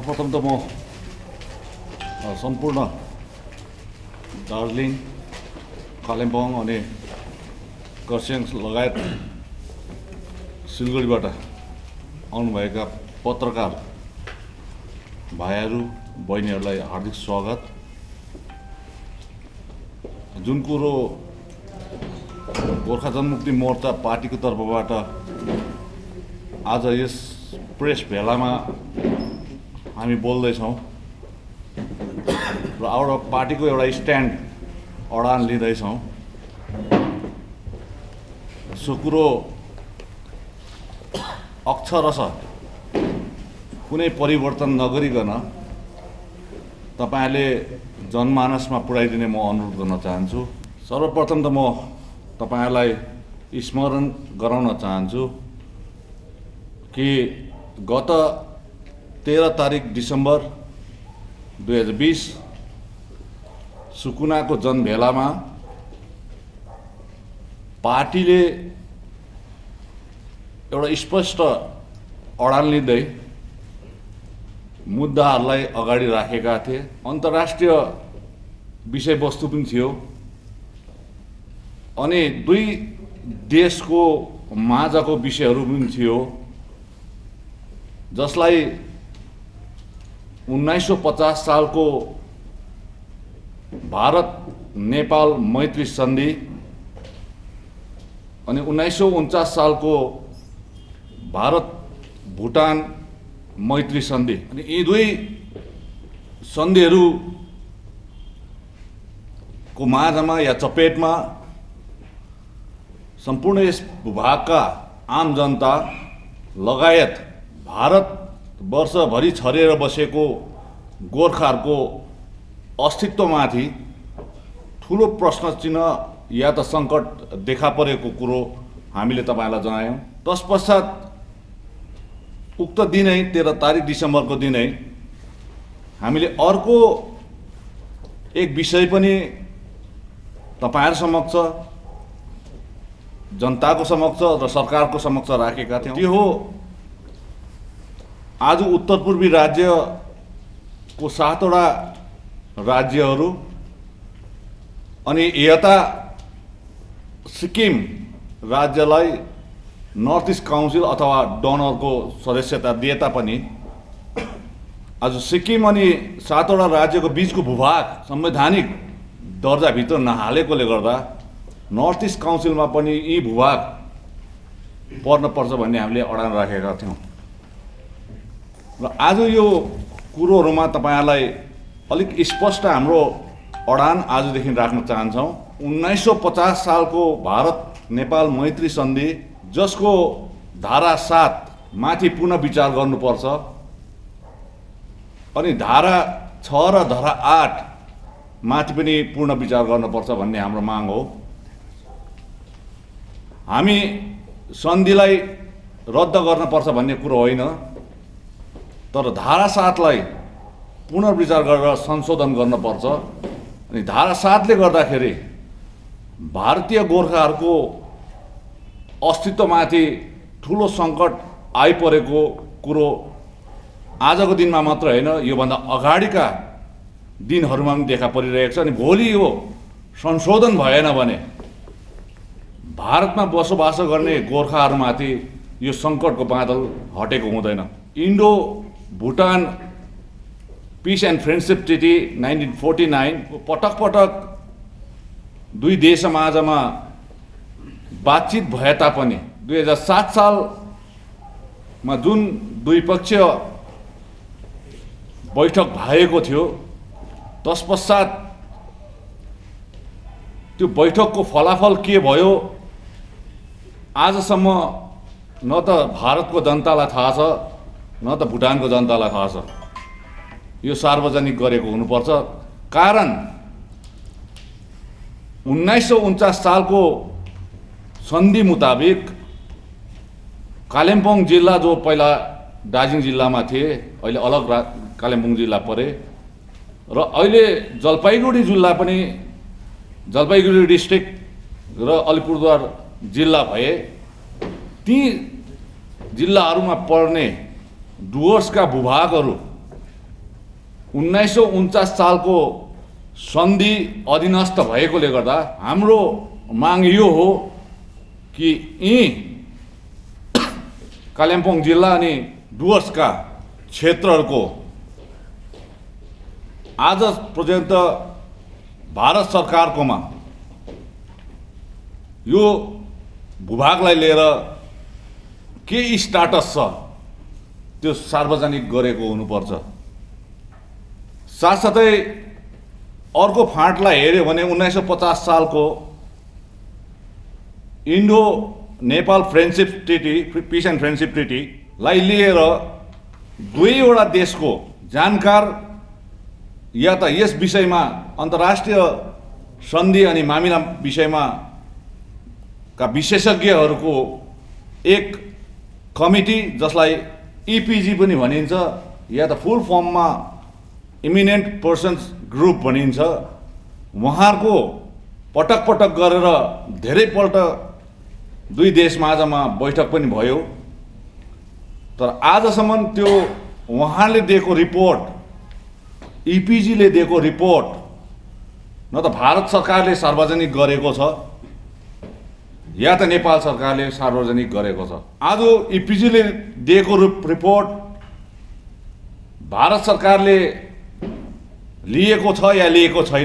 सर्वप्रथम त म सम्पूर्ण दार्जिलिङ कालिम्पोङ अनि खरसाङ लगायत सिलगढीबाट आउनुभएका पत्रकार भाइहरू बहिनीहरूलाई हार्दिक स्वागत। जुन कुरो गोर्खा जनमुक्ति मोर्चा पार्टीको तर्फबाट आज यस प्रेस भेलामा हामी बोल्दैछौँ र एउटा पार्टीको एउटा स्ट्यान्ड अडान लिँदैछौँ। सो कुरो अक्षरशः कुनै परिवर्तन नगरिकन तपाईहरुले जनमानसमा पुर्याइदिने म अनुरोध गर्न चाहन्छु। सर्वप्रथम त म तपाईहरुलाई स्मरण गराउन चाहन्छु कि गत 13 तारिक डिसेम्बर 2020 सुकुनाको जनभेलामा पार्टीले एउटा स्पष्ट अडान लिँदै मुद्दाहरूलाई अगाडि राखेका थिए। अन्तर्राष्ट्रिय विषयवस्तु पनि थियो अनि दुई देशको माझको विषयहरू पनि थियो, जसलाई 1950 सालको भारत नेपाल मैत्री सन्धि अनि 1949 सालको भारत भुटान मैत्री सन्धि, अनि यी दुई सन्धिहरूको माझमा या चपेटमा सम्पूर्ण यस भूभागका आम जनता लगायत भारतवर्षभरि छरेर बसेको गोर्खाहरूको अस्तित्वमाथि ठुलो प्रश्न चिन्ह या त सङ्कट देखा परेको कुरो हामीले तपाईहरुलाई जनायौं। तत्पश्चात उक्त दिनै 13 तारिक डिसेम्बरको दिनै हामीले अर्को एक विषय पनि तपाईहरु समक्ष, जनताको समक्ष र सरकारको समक्ष राखेका थियौं। त्यो हो आज उत्तर पूर्वी राज्यको 7 वटा राज्यहरू अनि यता सिक्किम राज्यलाई नर्थ इस्ट काउन्सिल अथवा डोनरको सदस्यता दिए तापनि आज सिक्किम अनि 7 वटा राज्यको बीचको भूभाग संवैधानिक दर्जाभित्र नहालेकोले गर्दा नर्थ इस्ट काउन्सिलमा पनि यी भूभाग पर्न पर्छ भन्ने हामीले अडान राखेका थियौं। र आज यो कुरोहरुमा तपाईहरुलाई अलिक स्पष्ट हाम्रो अडान आजदेखि राख्न चाहन्छौं। 1950 सालको भारत नेपाल मैत्री सन्धि, जसको धारा 7 माथि पुनः विचार गर्नुपर्छ अनि धारा 6 र धारा 8 माथि पनि पूर्ण विचार गर्नुपर्छ भन्ने हाम्रो माग हो। हामी सन्धिलाई रद्द गर्नुपर्छ भन्ने कुरो होइन, तर धारा 7 लाई पुनर्विचार गरेर संशोधन गर्नुपर्छ। अनि धारा 7 ले गर्दाखेरि भारतीय गोर्खाहरूको अस्तित्वमाथि ठुलो सङ्कट आइपरेको कुरो आजको दिनमा मात्र होइन, योभन्दा अगाडिका दिनहरूमा पनि देखा परिरहेको छ। अनि भोलि यो संशोधन भएन भने भारतमा बसोबास गर्ने गोर्खाहरूमाथि यो सङ्कटको बादल हटेको हुँदैन। Indo Bhutan peace and friendship treaty 1949 पटक पटक दुई देशमाझमा बातचित भए तापनि 2007 सालमा जुन द्विपक्षीय बैठक भएको थियो, तत्पश्चात त्यो बैठकको फलाफल के भयो आजसम्म न त भारतको जनतालाई थाहा छ न त भुटानको जनतालाई थाहा छ। यो सार्वजनिक गरेको हुनुपर्छ। कारण 1949 सालको सन्धि मुताबिक कालिम्पोङ जिल्ला, जो पहिला दार्जिलिङ जिल्लामा थिए, अहिले अलग कालिम्पोङ जिल्ला परे, र अहिले जलपाइगुडी जिल्ला पनि जलपाइगुडी डिस्ट्रिक्ट र अलिपुरद्वार जिल्ला भए, ती जिल्लाहरूमा पर्ने डुवर्सका भूभागहरू 1949 सालको सन्धि अधीनस्थ भएकोले गर्दा हाम्रो माग यो हो कि यी कालिम्पोङ जिल्ला अनि डुवर्सका क्षेत्रहरूको आज पर्यन्त भारत सरकारकोमा यो भूभागलाई लिएर के स्टाटस छ त्यो सार्वजनिक गरेको हुनुपर्छ। साथसाथै अर्को फाँटलाई हेऱ्यो भने 1950 सालको Indo Nepal friendship treaty, peace and friendship ट्रिटीलाई लिएर दुईवटा देशको जानकार या त यस विषयमा अन्तर्राष्ट्रिय सन्धि अनि मामिला विषयमा का विशेषज्ञहरूको एक कमिटी, जसलाई इपिजी पनि भनिन्छ या त फुल फर्ममा इमिनेन्ट पर्सन्स ग्रुप भनिन्छ, उहाँहरूको पटक पटक गरेर धेरैपल्ट दुई देशमाझमा बैठक पनि भयो। तर आजसम्म त्यो उहाँले दिएको रिपोर्ट, इपिजीले दिएको रिपोर्ट न त भारत सरकारले सार्वजनिक गरेको छ या त नेपाल सरकारले सार्वजनिक गरेको छ। आज इपिजीले दिएको रिपोर्ट भारत सरकारले लिएको छ या लिएको छैन,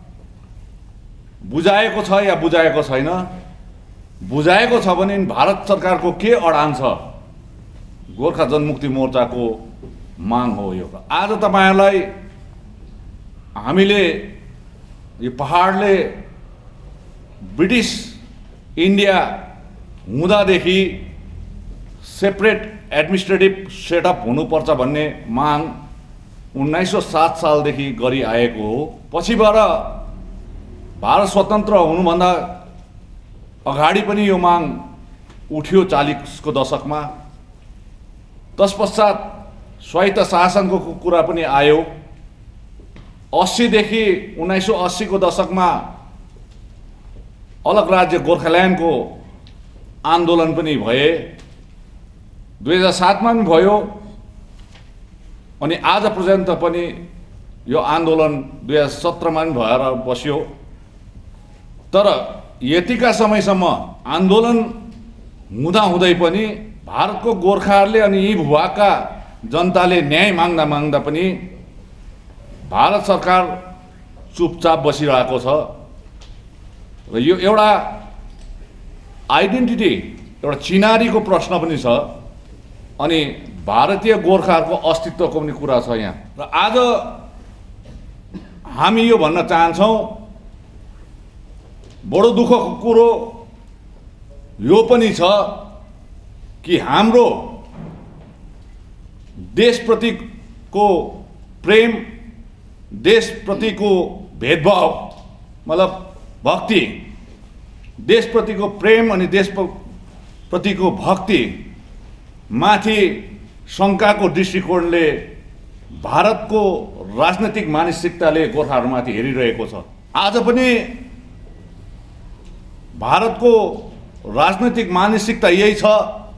बुझाएको छ या बुझाएको छैन, बुझाएको छ भने भारत सरकारको के अडान छ, गोर्खा जनमुक्ति मोर्चाको माग हो यो। आज तपाईहरुलाई हामीले यो पहाडले ब्रिटिश इन्डिया हुँदादेखि सेपरेट एडमिनिस्ट्रेटिभ सेटअप हुनुपर्छ भन्ने माग 1907 सालदेखि गरी आएको हो। पछिबाट भारत स्वतन्त्र हुनुभन्दा अगाडि पनि यो माग उठ्यो 40 को दशकमा। तत्पश्चात स्वायत्त शासनको कुरा पनि आयो। 80 देखि 1980 को दशकमा अलग राज्य गोर्खाल्यान्डको आन्दोलन पनि भए, 2007 मा पनि भयो अनि आज पर्यन्त पनि यो आन्दोलन 2017 मा पनि भएर बस्यो। तर यतिका समयसम्म आन्दोलन हुँदा हुँदै पनि भारतको गोर्खाहरूले अनि यी भूभागका जनताले न्याय माग्दा माग्दा पनि भारत सरकार चुपचाप बसिरहेको छ। र यो एउटा आइडेन्टिटी, एउटा चिनारीको प्रश्न पनि छ अनि भारतीय गोर्खाहरूको अस्तित्वको पनि कुरा छ यहाँ। र आज हामी यो भन्न चाहन्छौँ, बडो दुःखको कुरो यो पनि छ कि हाम्रो देशप्रतिको प्रेम, देशप्रतिको भेदभाव, मतलब भक्ति, देशप्रतिको प्रेम अनि देशप्रतिको भक्ति माथि शङ्काको दृष्टिकोणले भारतको राजनीतिक मानसिकताले गोर्खाहरूमाथि हेरिरहेको छ। आज पनि भारतको राजनीतिक मानसिकता यही छ,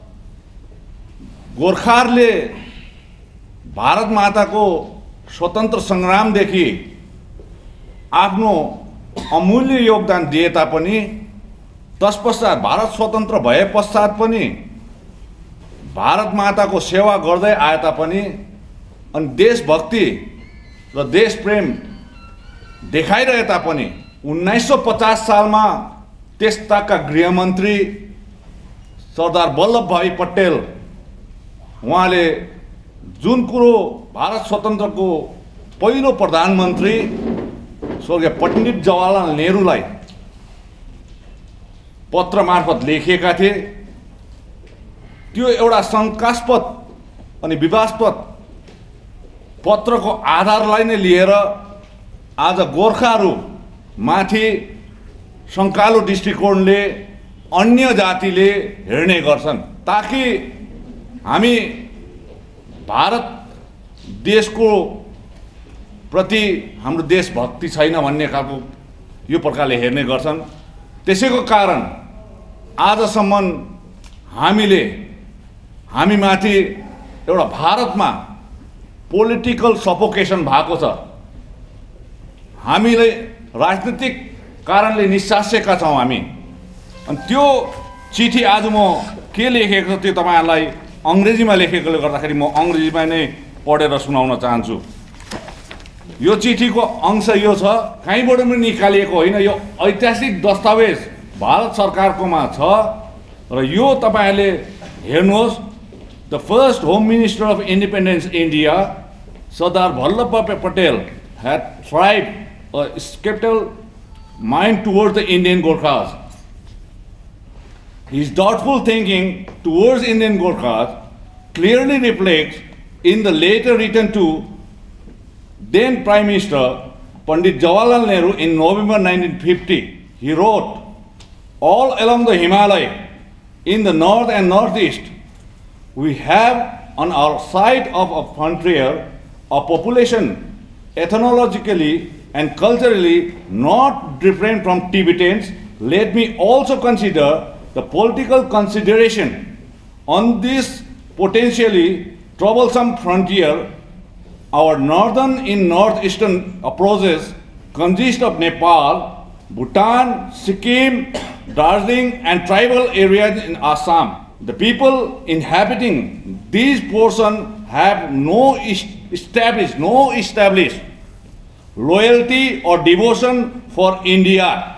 गोर्खाहरूले भारत माताको स्वतन्त्र सङ्ग्रामदेखि आफ्नो अमूल्य योगदान दिए तापनि तत्पश्चात भारत स्वतन्त्र भए पश्चात पनि भारत माताको सेवा गर्दै आए तापनि अनि देशभक्ति र देश प्रेम देखाइरहे तापनि 1950 सालमा त्यसताका गृहमन्त्री सरदार वल्लभभाई पटेल उहाँले जुन कुरो भारत स्वतन्त्रको पहिलो प्रधानमन्त्री स्वर्गीय पण्डित जवाहरलाल नेहरूलाई पत्र मार्फत लेखिएका थिए, त्यो एउटा शङ्कास्पद अनि विवादास्पद पत्रको आधारलाई नै लिएर आज गोर्खाहरू माथि शङ्कालु दृष्टिकोणले अन्य जातिले हेर्ने गर्छन्, ताकि हामी भारत देशको प्रति हाम्रो देशभक्ति छैन भन्ने खालको यो प्रकारले हेर्ने गर्छन्। त्यसैको कारण आजसम्म हामीमाथि एउटा भारतमा पोलिटिकल सफोकेसन भएको छ। हामीले राजनीतिक कारणले निस्सासेका छौँ हामी। अनि त्यो चिठी आज म के लेखेको त्यो तपाईहरुलाई अंग्रेजीमा लेखेकोले गर्दाखेरि म अंग्रेजीमा नै पढेर सुनाउन चाहन्छु। यो चिठीको अंश यो छ, कहीँबाट पनि निकालिएको होइन, यो ऐतिहासिक दस्तावेज भारत सरकारकोमा छ र यो तपाईहरुले हेर्नुहोस्। The first home minister of independence India Sardar Vallabhbhai Patel had thrived a skeptical mind towards the Indian Gorkhas. His doubtful thinking towards Indian Gorkhas clearly reflects in the letter written to then Prime Minister Pandit Jawaharlal Nehru in November 1950. He wrote, all along the Himalaya, in the north and northeast, we have on our side of a frontier a population ethnologically and culturally not different from Tibetans. Let me also consider the political consideration on this potentially troublesome frontier. Our northern and northeastern approaches consist of Nepal, Bhutan, Sikkim, Darjeeling and tribal areas in Assam. The people inhabiting these portions have no established loyalty or devotion for India.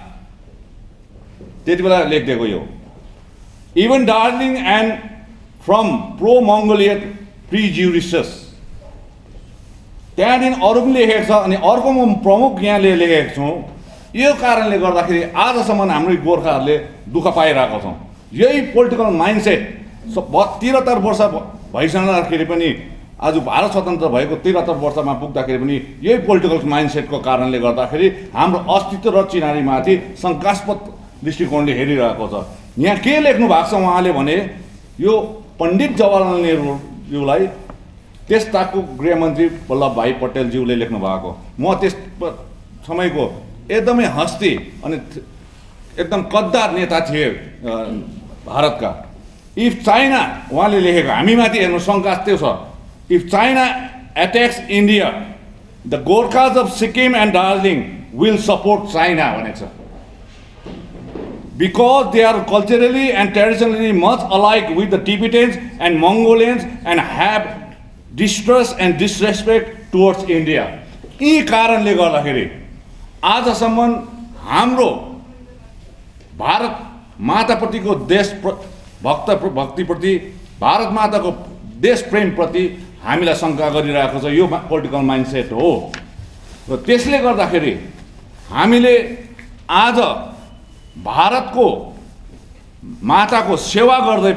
Even Darjeeling and from pro-Mongolian prejudices. त्यहाँदेखि अरु पनि लेखेको छ अनि अर्को म प्रमुख यहाँले लेखेको छु यो कारणले गर्दाखेरि आजसम्म हाम्रो गोर्खाहरूले दुःख पाइरहेको छौं यही पोलिटिकल माइन्डसेट 73 वर्ष भइसक्दाखेरि पनि आज भारत स्वतन्त्र भएको 73 वर्षमा पुग्दाखेरि पनि यही पोलिटिकल माइन्डसेटको कारणले गर्दाखेरि हाम्रो अस्तित्व र चिनारीमाथि शंकास्पद दृष्टिकोणले हेरिरहेको छ यहाँ के लेख्नु भएको छ उहाँले भने यो पण्डित जवाहरलाल नेहरुलाई त्यसताको गृहमन्त्री वल्लभभाई पटेल ज्यूले लेख्नु भएको म त्यस समयको एकदमै हस्ती अनि एकदम कद्दार नेता थिए भारतका इफ चाइना उहाँले लेखेको हामीमाथि हेर्नु शंका त्यो छ if China attacks India the Gorkhas of Sikkim and Darjeeling will support China भनेको छ because they are culturally and traditionally much alike with the Tibetans and Mongolians and have distrust and disrespect towards India. यी कारणले गर्दाखेरि आजसम्म हाम्रो भारत माताप्रतिको देश भक्तिप्रति भारत माताको देश प्रेम प्रति हामीलाई शंका गरिरहेको छ यो पोलिटिकल माइन्डसेट हो र त्यसले गर्दाखेरि हामीले आज भारतको माताको सेवा गर्दै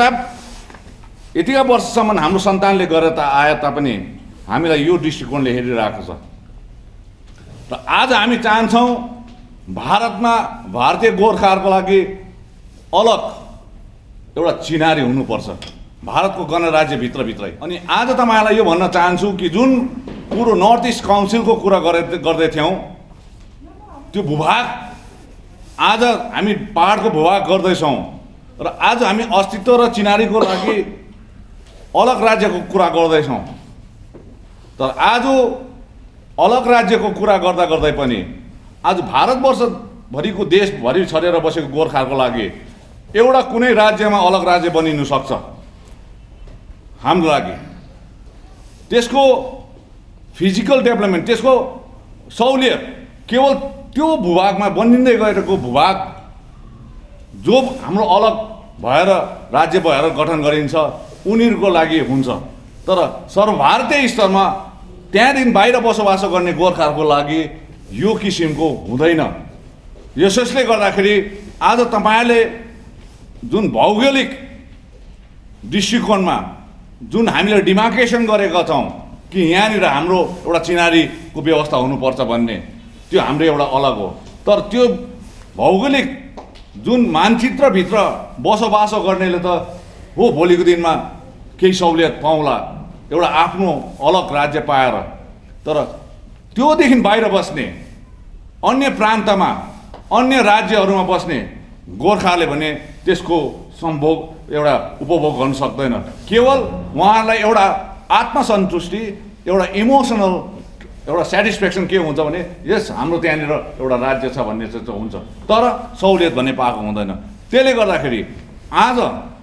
यतिका वर्षसम्म हाम्रो सन्तानले गरेर त आए तापनि हामीलाई यो दृष्टिकोणले हेरिरहेको छ र आज हामी चाहन्छौं भारतमा भारतीय गोर्खाहरूको लागि अलग एउटा चिनारी हुनुपर्छ भारतको गणराज्य भित्रभित्रै अनि आज तपाईहरुलाई यो भन्न चाहन्छु कि जुन पुरो नर्थ इस्ट काउन्सिलको कुरा गर्दै थियौं त्यो भूभाग आज हामी पहाडको भूभाग गर्दै छौं र आज हामी अस्तित्व र चिनारीको लागि अलग राज्यको कुरा गर्दै छौं तर आज अलग राज्यको कुरा गर्दा गर्दै पनि आज भारतवर्ष भरिको देश भरि छरेर बसेको गोर्खाको लागि एउटा कुनै राज्यमा अलग राज्य बनिनु सक्छ हाम्रो लागि त्यसको फिजिकल डेभलपमेन्ट त्यसको सहुलियत केवल त्यो भूभागमा बनिँदै गएको भूभाग जो हाम्रो अलग भएर राज्य भएर गठन गरिन्छ उनीहरुको लागि हुन्छ तर सर्वभारतीय स्तरमा त्यहाँदेखि बाहिर बसोबास गर्ने गोर्खाहरूको लागि यो किसिमको हुँदैन यसैले गर्दाखेरि आज तपाईहरुले जुन भौगोलिक दृष्टिकोणमा जुन हामीले डिमार्केसन गरेका छौं कि यहाँनिर हाम्रो एउटा चिनारीको व्यवस्था हुनुपर्छ भन्ने त्यो हाम्रो एउटा अलग हो तर त्यो भौगोलिक जुन मानचित्र भित्र बसोबास गर्नेले त हो भोलिको दिनमा केही सहुलियत पाउला एउटा आफ्नो अलग राज्य पाएर तर त्यो देखि बाहिर बस्ने अन्य प्रान्तमा अन्य राज्यहरुमा बस्ने गोर्खाले भने त्यसको सम्भोग एउटा उपभोग गर्न सक्दैन केवल उहाँलाई एउटा आत्मसन्तुष्टि एउटा इमोसनल एउटा सेटिस्फ्याक्सन के हुन्छ भने यस हाम्रो त्यहाँनिर एउटा राज्य छ भन्ने चाहिँ हुन्छ, तर सहुलियत भन्ने पाएको हुँदैन। त्यसले गर्दाखेरि आज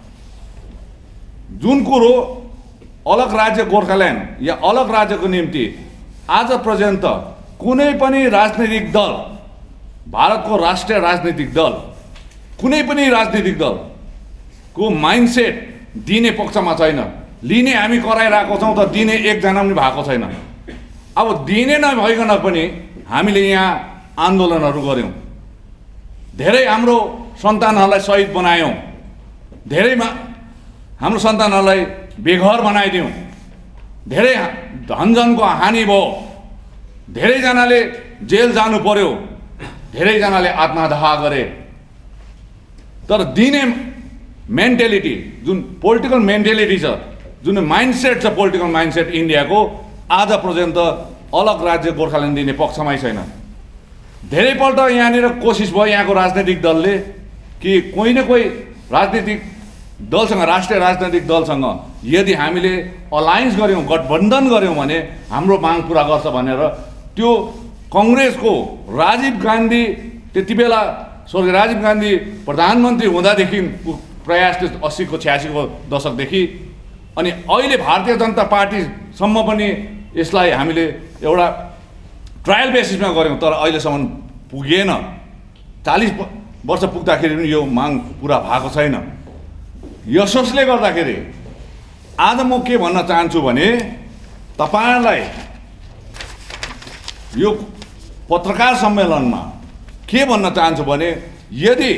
जुन कुरो अलग राज्य गोर्खाल्यान्ड या अलग राज्यको निम्ति आज पर्यन्त कुनै पनि राजनीतिक दल, भारतको राष्ट्रिय राजनीतिक दल, कुनै पनि राजनीतिक दलको माइन्डसेट दिने पक्षमा छैन। लिने हामी कराइरहेको छौँ त दिने एकजना पनि भएको छैन। अब दिने नभइकन पनि हामीले यहाँ आन्दोलनहरू गऱ्यौँ, धेरै हाम्रो सन्तानहरूलाई शहीद बनायौँ, धेरैमा हाम्रो सन्तानहरूलाई बेघर बनाइदियौँ, धेरै धनजनको हानि भयो, धेरैजनाले जेल जानु पर्यो, धेरैजनाले आत्मदाह गरे। तर दिने मेन्टेलिटी जुन पोलिटिकल मेन्टेलिटी छ, जुन माइन्डसेट छ पोलिटिकल माइन्डसेट इन्डियाको, आज पर्यन्त अलग राज्य गोर्खाल्यान्ड दिने पक्षमै छैन। धेरैपल्ट यहाँनिर कोसिस भयो यहाँको राजनैतिक दलले कि कोही न कोही राजनीतिक दलसँग, राष्ट्रिय राजनैतिक दलसँग यदि हामीले अलायन्स गऱ्यौँ, गठबन्धन गऱ्यौँ भने हाम्रो माग पुरा गर्छ भनेर त्यो कङ्ग्रेसको राजीव गान्धी, त्यति बेला स्वर्गीय राजीव गान्धी प्रधानमन्त्री हुँदादेखि प्रयास थियो 80को 86को दशकदेखि, अनि अहिले भारतीय जनता पार्टीसम्म पनि यसलाई हामीले एउटा ट्रायल बेसिसमा गऱ्यौँ, तर अहिलेसम्म पुगेन। 40 वर्ष पुग्दाखेरि पनि यो माग पुरा भएको छैन। यसोसले गर्दाखेरि आज म के भन्न चाहन्छु भने तपाईँलाई यो पत्रकार सम्मेलनमा के भन्न चाहन्छु भने यदि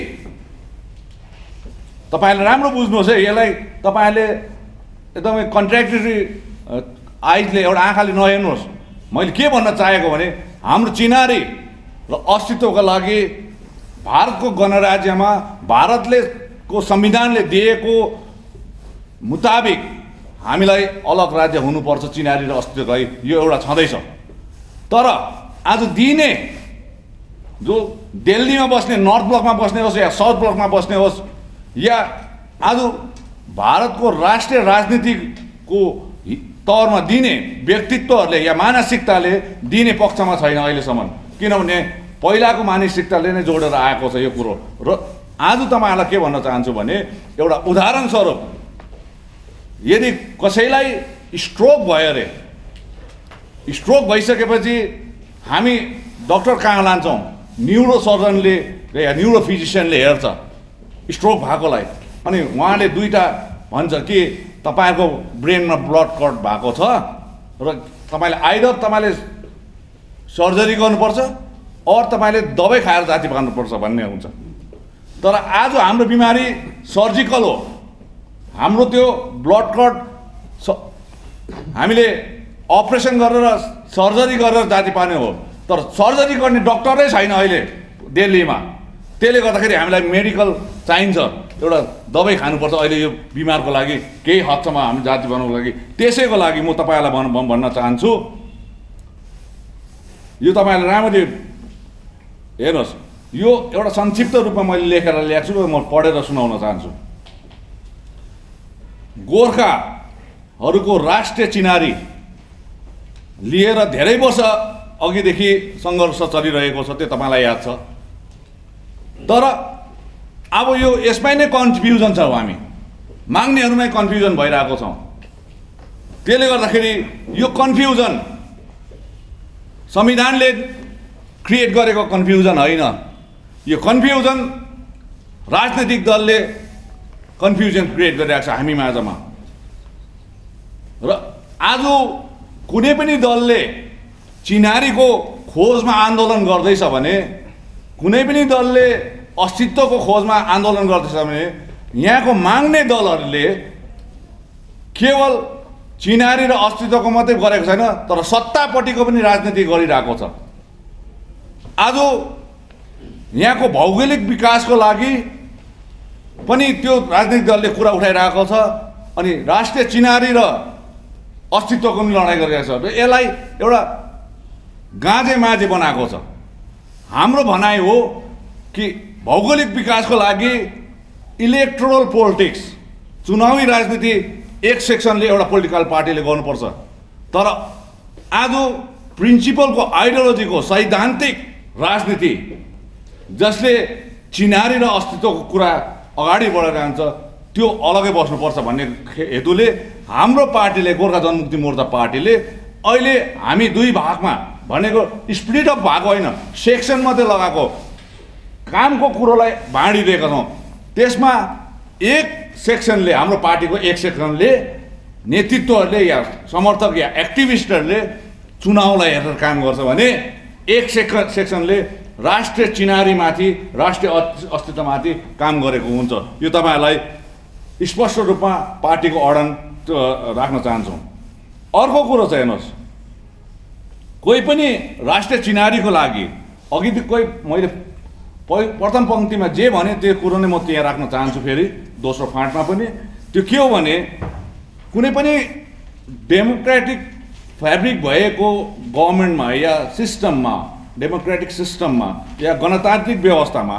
तपाईँले राम्रो बुझ्नुहोस् है, यसलाई तपाईँले एकदमै कन्ट्र्याक्टरी आइजले एउटा आँखाले नहेर्नुहोस्। मैले के भन्न चाहेको भने हाम्रो चिनारी र अस्तित्वका लागि भारतको गणराज्यमा भारतले को संविधानले दिएको मुताबिक हामीलाई अलग राज्य हुनुपर्छ चिनारी र अस्तित्वको लागि, यो एउटा छँदैछ। तर आज दिने जो दिल्लीमा बस्ने, नर्थ ब्लकमा बस्ने होस् या साउथ ब्लकमा बस्ने होस्, या आज भारतको राष्ट्रिय राजनीतिको तौरमा दिने व्यक्तित्वहरूले या मानसिकताले दिने पक्षमा छैन अहिलेसम्म, किनभने पहिलाको मानसिकताले नै जोडेर आएको छ यो कुरो। र आज तपाईँहरूलाई के भन्न चाहन्छु भने एउटा उदाहरण स्वरूप यदि कसैलाई स्ट्रोक भयो अरे, स्ट्रोक भइसकेपछि हामी डक्टर कहाँ लान्छौँ, न्युरो सर्जनले या न्युरो फिजिसियनले हेर्छ स्ट्रोक भएकोलाई, अनि उहाँले दुईवटा भन्छ कि तपाईँको ब्रेनमा ब्लड क्लट भएको छ र तपाईँले आइदर तपाईँले सर्जरी गर्नुपर्छ अर तपाईँले दबाई खाएर जाति पार्नुपर्छ भन्ने हुन्छ। तर आज हाम्रो बिमारी सर्जिकल हो, हाम्रो त्यो ब्लड क्लट हामीले अपरेसन गरेर सर्जरी गरेर जाति पार्ने हो, तर सर्जरी गर्ने डक्टरै छैन अहिले दिल्लीमा। त्यसले गर्दाखेरि हामीलाई मेडिकल चाहिन्छ, एउटा दबाई खानुपर्छ अहिले यो बिमारको लागि, केही हदसम्म हामी जाति बनाउनको लागि। त्यसैको लागि म तपाईँहरूलाई भन्न चाहन्छु, यो तपाईँहरूले राम्ररी हेर्नुहोस्, यो एउटा संक्षिप्त रूपमा मैले लेखेर ल्याएको छु र म पढेर सुनाउन चाहन्छु। गोर्खाहरूको राष्ट्रिय चिनारी लिएर धेरै वर्ष अघिदेखि सङ्घर्ष चलिरहेको छ, त्यो तपाईँलाई याद छ। तर अब यो यसमै नै कन्फ्युजन छ, हामी माग्नेहरूमै कन्फ्युजन भइरहेको छौँ। त्यसले गर्दाखेरि यो कन्फ्युजन संविधानले क्रिएट गरेको कन्फ्युजन होइन, यो कन्फ्युजन राजनैतिक दलले कन्फ्युजन क्रिएट गरिरहेको छ हामी माझमा। र आज कुनै पनि दलले चिनारीको खोजमा आन्दोलन गर्दैछ भने, कुनै पनि दलले अस्तित्वको खोजमा आन्दोलन गर्दैछ भने, यहाँको माग्ने दलहरूले केवल चिनारी र अस्तित्वको मात्रै गरेको छैन, तर सत्तापट्टिको पनि राजनीति गरिरहेको छ। आज यहाँको भौगोलिक विकासको लागि पनि त्यो राजनीतिक दलले कुरा उठाइरहेको छ, अनि राष्ट्रिय चिनारी र अस्तित्वको पनि लडाइँ गरिरहेको छ। यसलाई एउटा गाँजे माझे बनाएको छ। हाम्रो भनाइ हो कि भौगोलिक विकासको लागि इलेक्टोरल पोलिटिक्स, चुनावी राजनीति एक सेक्सनले एउटा पोलिटिकल पार्टीले गर्नुपर्छ, तर आज प्रिन्सिपलको आइडियोलोजीको सैद्धान्तिक राजनीति जसले चिनारी र अस्तित्वको कुरा अगाडि बढेर जान्छ त्यो अलगै बस्नुपर्छ भन्ने हेतुले हाम्रो पार्टीले गोर्खा जनमुक्ति मोर्चा पार्टीले अहिले हामी दुई भागमा भनेको स्प्लिट अफ भएको होइन सेक्सन मात्रै लगाएको कामको कुरोलाई बाँडिदिएका छौँ। त्यसमा एक सेक्सनले हाम्रो पार्टीको एक सेक्सनले नेतृत्वहरूले या समर्थक या एक्टिभिस्टहरूले चुनावलाई हेरेर काम गर्छ भने एक सेक्सनले राष्ट्रिय चिनारीमाथि राष्ट्रिय अस्तित्वमाथि काम गरेको हुन्छ। यो तपाईँहरूलाई स्पष्ट रूपमा पार्टीको अडन राख्न चाहन्छौँ। अर्को कुरो चाहिँ हेर्नुहोस्, कोही पनि राष्ट्रिय चिनारीको लागि अघि कोही मैले प्रथम पङ्क्तिमा जे भने त्यो कुरो नै म त्यहाँ राख्न चाहन्छु। फेरि दोस्रो फाँटमा पनि त्यो के हो भने कुनै पनि डेमोक्रेटिक फ्याब्रिक भएको गभर्मेन्टमा या सिस्टममा डेमोक्रेटिक सिस्टममा या गणतान्त्रिक व्यवस्थामा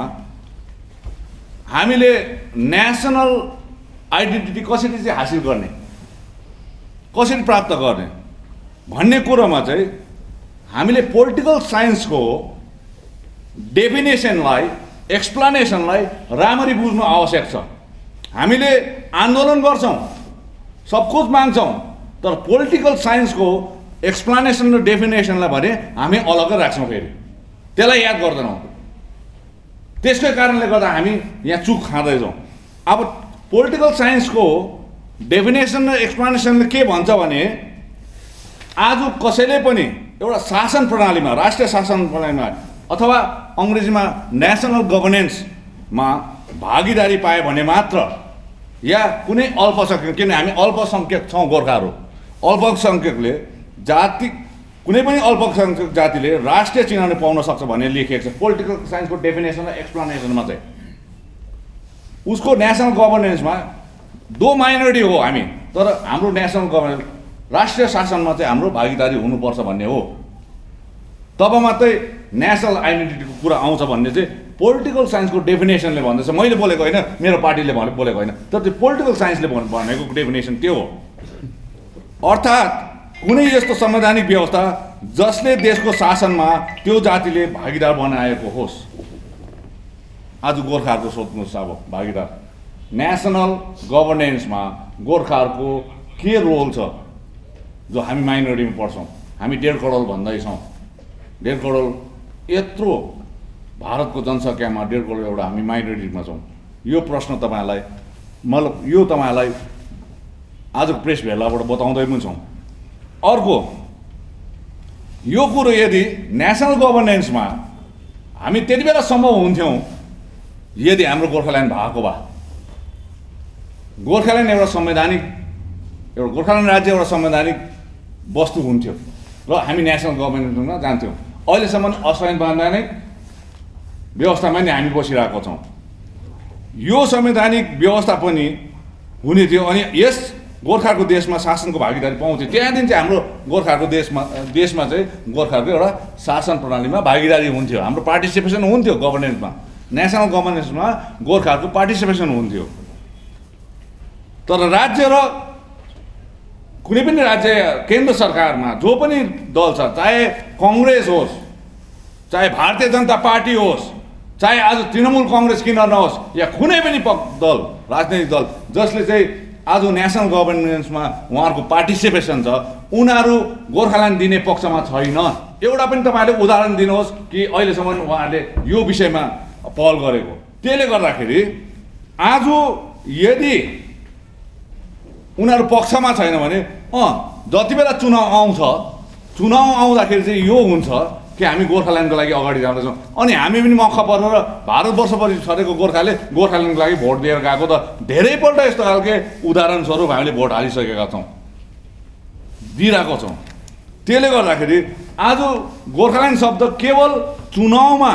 हामीले नेसनल आइडेन्टिटी कसरी चाहिँ हासिल गर्ने कसरी प्राप्त गर्ने भन्ने कुरोमा चाहिँ हामीले पोलिटिकल साइन्सको डेफिनेसनलाई एक्सप्लेनेसनलाई राम्ररी बुझ्नु आवश्यक छ। हामीले आन्दोलन गर्छौँ सब कुछ माग्छौँ तर पोलिटिकल साइन्सको एक्सप्लेनेसन र डेफिनेसनलाई भने हामी अलग्गै राख्छौँ। फेरि त्यसलाई याद गर्दैनौँ। त्यसकै कारणले गर्दा हामी यहाँ चुक खाँदैछौँ। अब पोलिटिकल साइन्सको डेफिनेसन र एक्सप्लेनेसनले के भन्छ भने आज कसैले पनि एउटा शासन प्रणालीमा राष्ट्रिय शासन प्रणालीमा अथवा अङ्ग्रेजीमा नेसनल गभर्नेन्समा भागीदारी पाए भने मात्र या कुनै अल्पसङ्ख्यक किन हामी अल्पसङ्ख्यक छौँ गोर्खाहरू अल्पसङ्ख्यकले जाति कुनै पनि अल्पसङ्ख्यक जातिले राष्ट्रिय चिनारी पाउन सक्छ भन्ने लेखिएको छ पोलिटिकल साइन्सको डेफिनेसन र एक्सप्लेनेसनमा चाहिँ। उसको नेसनल गभर्नेन्समा दो माइनोरिटी हो हामी तर हाम्रो नेसनल गभर्नेन्स राष्ट्रिय शासनमा चाहिँ हाम्रो भागीदारी हुनुपर्छ भन्ने हो। तब मात्रै नेसनल आइडेन्टिटीको कुरा आउँछ भन्ने चाहिँ पोलिटिकल साइन्सको डेफिनेसनले भन्दैछ। मैले बोलेको होइन, मेरो पार्टीले बोलेको होइन, तर त्यो पोलिटिकल साइन्सले भनेको डेफिनेसन त्यो हो। अर्थात् कुनै यस्तो संवैधानिक व्यवस्था जसले देशको शासनमा त्यो जातिले भागीदार बनाएको होस्। आज गोर्खाहरूको सोध्नुहोस्, अब भागीदार नेसनल गभर्नेन्समा गोर्खाहरूको के रोल छ जो हामी माइनोरिटीमा पर्छौँ। हामी 1.5 करोड भन्दैछौँ, 1.5 करोड यत्रो भारतको जनसङ्ख्यामा 1.5 करोड एउटा हामी माइनोरिटीमा छौँ। यो प्रश्न तपाईँहरूलाई मतलब यो तपाईँहरूलाई आजको प्रेस भेलाबाट बताउँदै पनि छौँ। अर्को यो कुरो यदि नेसनल गभर्नेन्समा हामी त्यति बेला सम्भव हुन्थ्यौँ यदि हाम्रो गोर्खाल्यान्ड भएको भए। गोर्खाल्यान्ड एउटा संवैधानिक एउटा गोर्खाल्यान्ड राज्य एउटा संवैधानिक वस्तु हुन्थ्यो र हामी नेसनल गभर्नेन्समा जान्थ्यौँ। अहिलेसम्म असंवैधानिक व्यवस्थामा नै हामी बसिरहेको छौँ। यो संवैधानिक व्यवस्था पनि हुने थियो अनि यस गोर्खाको देशमा शासनको भागीदारी पाउँथ्यो। त्यहाँदेखि चाहिँ हाम्रो गोर्खाको देशमा चाहिँ गोर्खाको एउटा शासन प्रणालीमा भागीदारी हुन्थ्यो, हाम्रो पार्टिसिपेसन हुन्थ्यो गभर्नेन्समा, नेसनल गभर्नेन्समा गोर्खाहरूको पार्टिसिपेसन हुन्थ्यो। तर राज्य र कुनै पनि राज्य केन्द्र सरकारमा जो पनि दल छ, चाहे कङ्ग्रेस होस्, चाहे भारतीय जनता पार्टी होस्, चाहे आज तृणमूल कङ्ग्रेस किन नहोस् या कुनै पनि दल राजनैतिक दल जसले चाहिँ आज नेसनल गभर्नेन्समा उहाँहरूको पार्टिसिपेसन छ उनीहरू गोर्खाल्यान्ड दिने पक्षमा छैन। एउटा पनि तपाईँहरूले उदाहरण दिनुहोस् कि अहिलेसम्म उहाँहरूले यो विषयमा पहल गरेको। त्यसले गर्दाखेरि आज यदि उनीहरू पक्षमा छैन भने जति बेला चुनाव आउँदाखेरि चाहिँ यो हुन्छ कि हामी गोर्खाल्यान्डको लागि अगाडि जाँदैछौँ अनि हामी पनि मक्ख परेर भारतवर्षभरि छरेको गोर्खाले गोर्खाल्यान्डको लागि भोट दिएर गएको त धेरैपल्ट यस्तो खालके उदाहरण स्वरूप हामीले भोट हालिसकेका छौँ, दिइरहेको छौँ। त्यसले गर्दाखेरि आज गोर्खाल्यान्ड शब्द केवल चुनावमा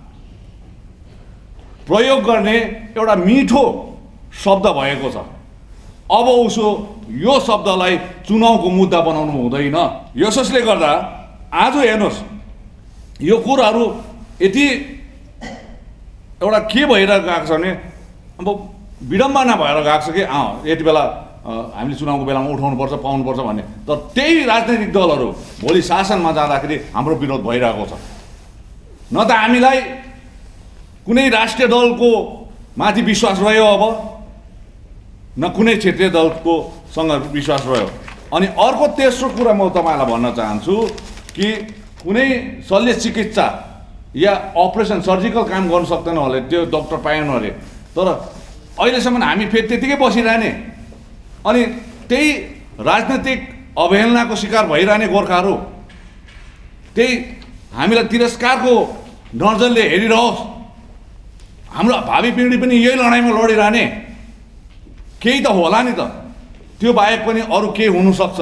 प्रयोग गर्ने एउटा मिठो शब्द भएको छ। अब उसो यो शब्दलाई चुनावको मुद्दा बनाउनु हुँदैन। यसोस्ले गर्दा आज हेर्नुहोस् यो कुराहरू यति एउटा के भइरहेको गएको छ भने अब विडम्बना भएर गएको छ कि यति बेला हामीले चुनावको बेलामा उठाउनुपर्छ पाउनुपर्छ भन्ने, तर त्यही राजनैतिक दलहरू भोलि शासनमा जाँदाखेरि हाम्रो विरोध भइरहेको छ। न त हामीलाई कुनै राष्ट्रिय दलको माथि विश्वास रह्यो अब, न कुनै क्षेत्रीय दलको सँग विश्वास रह्यो। अनि अर्को तेस्रो कुरा म तपाईँलाई भन्न चाहन्छु कि कुनै शल्य चिकित्सा या अपरेसन सर्जिकल काम गर्नु सक्दैन होला, त्यो डक्टर पाएन अरे, तर अहिलेसम्म हामी फेरि त्यतिकै बसिरहने अनि त्यही राजनैतिक अवहेलनाको शिकार भइरहने गोर्खाहरू त्यही हामीलाई तिरस्कारको नजरले हेरिरहोस्। हाम्रो भावी पिँढी पनि यही लडाइँमा लडिरहने, केही त होला नि त, त्यो बाहेक पनि अरू के हुनसक्छ।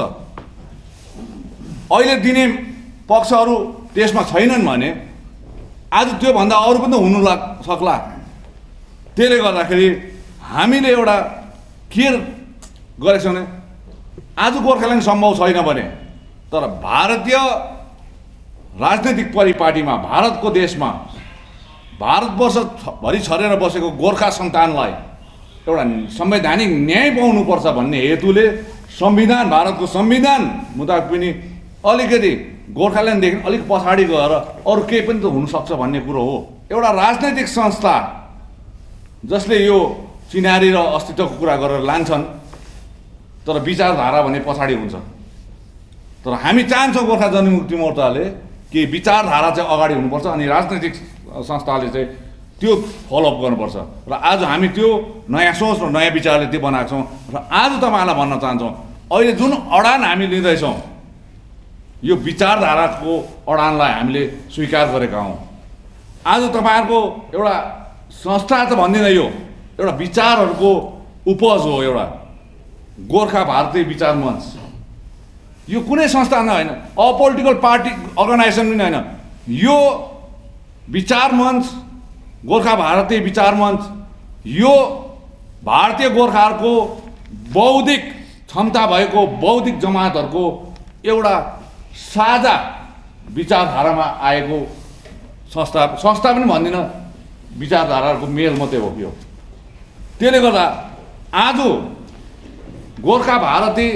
अहिले दिने पक्षहरू देशमा छैनन् भने आज त्योभन्दा अरू पनि त हुनु सक्ला। त्यसले गर्दाखेरि हामीले एउटा के गरेको छ भने आज गोर्खाल्यान्ड सम्भव छैन भने, तर भारतीय राजनैतिक परिपाटीमा भारतको देशमा भारतवर्षभरि छरेर बसेको गोर्खा सन्तानलाई एउटा संवैधानिक न्याय पाउनुपर्छ भन्ने हेतुले संविधान, भारतको संविधान मुताबिक पनि अलिकति गोर्खाल्यान्डदेखि अलिक पछाडि गएर अरू केही पनि त हुनसक्छ भन्ने कुरो हो। एउटा राजनैतिक संस्था जसले यो चिनारी र अस्तित्वको कुरा गरेर लान्छन्, तर विचारधारा भने पछाडि हुन्छ। तर हामी चाहन्छौँ गोर्खा जनमुक्ति मोर्चाले कि विचारधारा चाहिँ अगाडि हुनुपर्छ अनि राजनैतिक संस्थाले चाहिँ त्यो फलोअप गर्नुपर्छ। र आज हामी त्यो नयाँ सोच र नयाँ विचारले त्यो बनाएको छौँ। र आज तपाईँहरूलाई भन्न चाहन्छौँ, अहिले जुन अडान हामी लिँदैछौँ यो विचारधाराको अडानलाई हामीले स्वीकार गरेका हौँ। आज तपाईँहरूको एउटा संस्था त भन्दिनँ, यो एउटा विचारहरूको उपज हो, एउटा गोर्खा भारतीय विचार मञ्च। यो कुनै संस्था होइन, अपोलिटिकल पार्टी अर्गनाइजेसन पनि होइन, यो विचार मञ्च, गोर्खा भारतीय विचार मञ्च यो भारतीय गोर्खाहरूको बौद्धिक क्षमता भएको बौद्धिक जमातहरूको एउटा साझा विचारधारामा आएको संस्था पनि भन्दिनँ, विचारधाराहरूको मेल मात्रै हो यो। त्यसले गर्दा आज गोर्खा भारती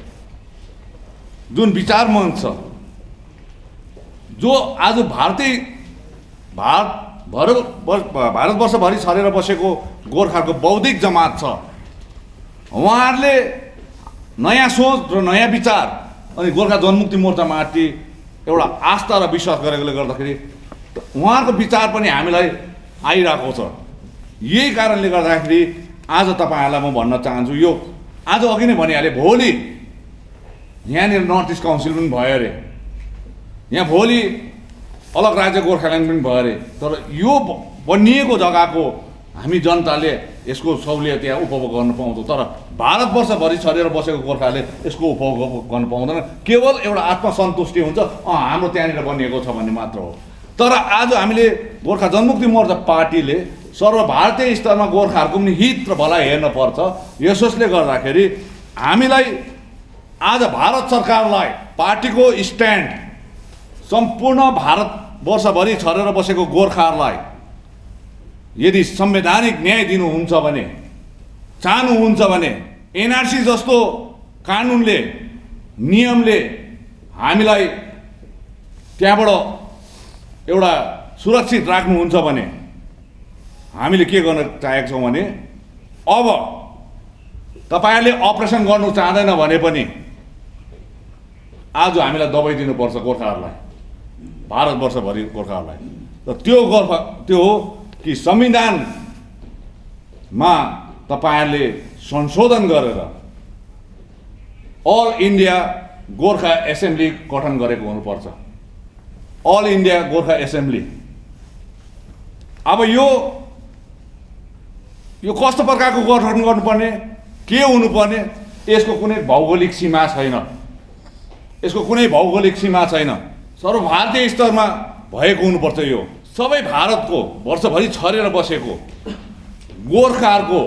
जुन विचार मञ्च छ, जो आज भारतवर्षभरि छरेर बसेको गोर्खाको बौद्धिक जमात छ, उहाँहरूले नयाँ सोच र नयाँ विचार अनि गोर्खा जनमुक्ति मोर्चामाथि एउटा आस्था र विश्वास गरेकोले गर्दाखेरि उहाँहरूको विचार पनि हामीलाई आइरहेको छ। यही कारणले गर्दाखेरि आज तपाईँहरूलाई म भन्न चाहन्छु, यो आज अघि नै भनिहालेँ, भोलि यहाँनिर नर्थ इस्ट काउन्सिल पनि भयो अरे, यहाँ भोलि अलग राज्य गोर्खाल्यान्ड पनि भयो अरे, तर यो बनिएको जग्गाको हामी जनताले यसको सहुलियत यहाँ उपभोग गर्न पाउँछौँ, तर भारतवर्षभरि छरेर बसेको गोर्खाले यसको उपभोग गर्न पाउँदैन। केवल एउटा आत्मसन्तुष्टि हुन्छ, हाम्रो त्यहाँनिर बनिएको छ भन्ने मात्र हो। तर आज हामीले गोर्खा जनमुक्ति मोर्चा पार्टीले सर्वभारतीय स्तरमा गोर्खाहरूको पनि हित र भलाइ हेर्न पर्छ। यसोस्ले गर्दाखेरि हामीलाई आज भारत सरकारलाई पार्टीको स्ट्यान्ड सम्पूर्ण भारतवर्षभरि छरेर बसेको गोर्खाहरूलाई यदि संवैधानिक न्याय दिनुहुन्छ भने, चाहनुहुन्छ भने, एनआरसी जस्तो कानुनले नियमले हामीलाई त्यहाँबाट एउटा सुरक्षित राख्नुहुन्छ भने हामीले के गर्न चाहेका छौँ भने, अब तपाईँहरूले अपरेसन गर्नु चाहँदैन भने पनि आज हामीलाई दबाई दिनुपर्छ गोर्खाहरूलाई, भारतवर्षभरि गोर्खाहरूलाई। र त्यो हो कि संविधानमा तपाईँहरूले संशोधन गरेर अल इन्डिया गोर्खा एसेम्ब्ली गठन गरेको हुनुपर्छ, अल इन्डिया गोर्खा एसेम्ब्ली। अब यो कस्तो प्रकारको गठन गर्नुपर्ने, के हुनुपर्ने, यसको कुनै भौगोलिक सीमा छैन, यसको कुनै भौगोलिक सीमा छैन, सर्वभारतीय स्तरमा भएको हुनुपर्छ। यो सबै भारतको वर्षभरि छरेर बसेको गोर्खाहरूको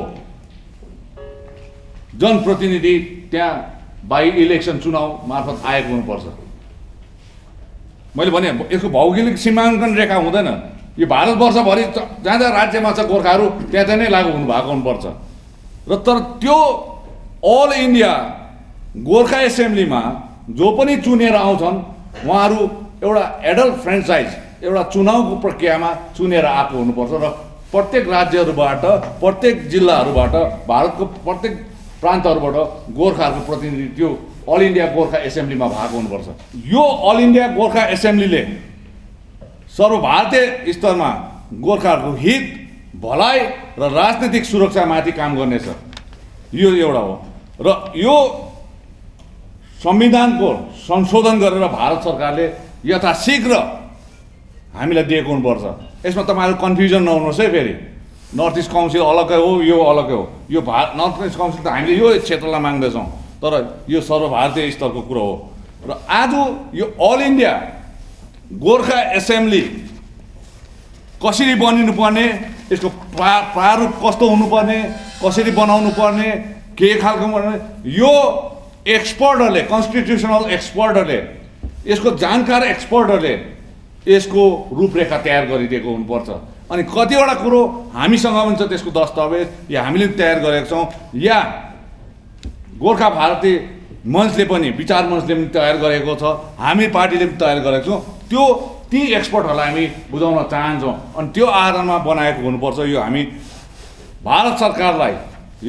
जनप्रतिनिधि त्यहाँ बाई इलेक्सन चुनाव मार्फत आएको हुनुपर्छ। मैले भने यसको भौगोलिक सीमाङ्कन रेखा हुँदैन, यो भारतवर्षभरि जहाँ जहाँ राज्यमा छ गोर्खाहरू त्यहाँ त्यहाँ नै लागु हुनुभएको हुनुपर्छ। र तर त्यो अल इन्डिया गोर्खा एसेम्ब्लीमा जो पनि चुनेर आउँछन् उहाँहरू एउटा एडल्ट फ्रेन्चाइज एउटा चुनावको प्रक्रियामा चुनेर आएको हुनुपर्छ र प्रत्येक राज्यहरूबाट प्रत्येक जिल्लाहरूबाट भारतको प्रत्येक प्रान्तहरूबाट गोर्खाहरूको प्रतिनिधि त्यो अल इन्डिया गोर्खा एसेम्ब्लीमा भएको हुनुपर्छ। यो अल इन्डिया गोर्खा एसेम्ब्लीले सर्वभारतीय स्तरमा गोर्खाहरूको हित भलाइ र राजनीतिक सुरक्षामाथि काम गर्नेछ। यो एउटा हो र यो संविधानको संशोधन गरेर भारत सरकारले यथाशीघ्र हामीलाई दिएको हुनुपर्छ। यसमा तपाईँहरू कन्फ्युजन नहुनुहोस् है। फेरि नर्थ इस्ट काउन्सिल अलग्गै हो, यो अलग्गै हो। यो नर्थ इस्ट काउन्सिल त हामीले यो क्षेत्रलाई माग्दैछौँ, तर यो सर्वभारतीय स्तरको कुरो हो। र आज यो अल इन्डिया गोर्खा एसेम्ब्ली कसरी बनिनुपर्ने, यसको प्रारूप कस्तो हुनुपर्ने, कसरी बनाउनु पर्ने, के खालको पर्ने, यो एक्सपर्टहरूले, कन्स्टिट्युसनल एक्सपर्टहरूले, यसको जानकार एक्सपर्टहरूले यसको रूपरेखा तयार गरिदिएको हुनुपर्छ। अनि कतिवटा कुरो हामीसँग पनि छ त्यसको दस्तावेज, या हामीले तयार गरेका छौँ, या गोर्खा भारतीय मञ्चले पनि, विचार मञ्चले पनि तयार गरेको छ, हामी पार्टीले पनि तयार गरेको छौँ। त्यो ती एक्सपर्टहरूलाई हामी बुझाउन चाहन्छौँ अनि त्यो आधारमा बनाएको हुनुपर्छ। यो हामी भारत सरकारलाई यो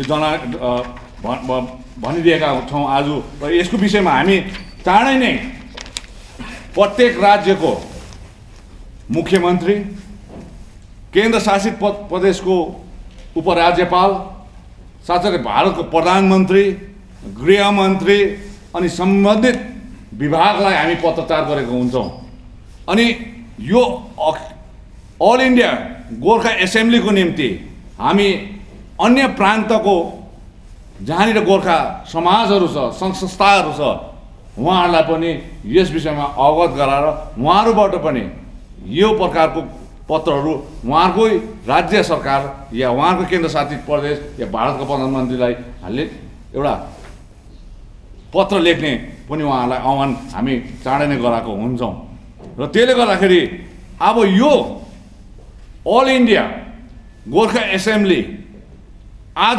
भनिदिएका छौँ आज। र यसको विषयमा हामी चाँडै नै प्रत्येक राज्यको मुख्यमन्त्री, केन्द्र शासित प्रदेशको उपराज्यपाल, साथसाथै भारतको प्रधानमन्त्री, गृहमन्त्री अनि सम्बन्धित विभागलाई हामी पत्रचार गरेको हुन्छौँ। अनि यो अल इन्डिया गोर्खा एसेम्ब्लीको निम्ति हामी अन्य प्रान्तको जहाँनिर गोर्खा समाजहरू छ, सङ्घ संस्थाहरू छ, उहाँहरूलाई पनि यस विषयमा अवगत गराएर उहाँहरूबाट पनि यो प्रकारको पत्रहरू उहाँहरूकै राज्य सरकार या उहाँहरूको केन्द्र शासित प्रदेश या भारतको प्रधानमन्त्रीलाई हामीले एउटा पत्र लेख्ने पनि उहाँहरूलाई आह्वान हामी चाँडै नै गराएको हुन्छौँ। र त्यसले गर्दाखेरि अब यो अल इन्डिया गोर्खा एसेम्ब्ली आज